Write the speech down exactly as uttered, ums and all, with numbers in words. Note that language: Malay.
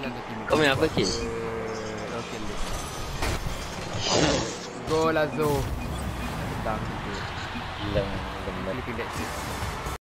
sembilan tu tim. Kau main apa kill? Rocket League. Go lah Zo. Tentang tu. Hilang benar. Flipping that shit.